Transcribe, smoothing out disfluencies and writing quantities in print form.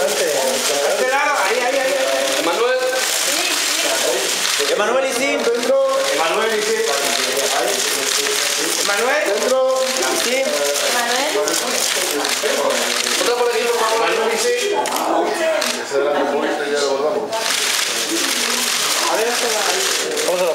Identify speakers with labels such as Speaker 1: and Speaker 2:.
Speaker 1: este lado, ahí.
Speaker 2: Emanuel.
Speaker 3: Emanuel y Sim, dentro.
Speaker 1: Emanuel y sí. Emanuel.
Speaker 3: Dentro. Sim.
Speaker 2: Otra por aquí, por favor.
Speaker 1: Emanuel y sí.
Speaker 3: A ver, vamos a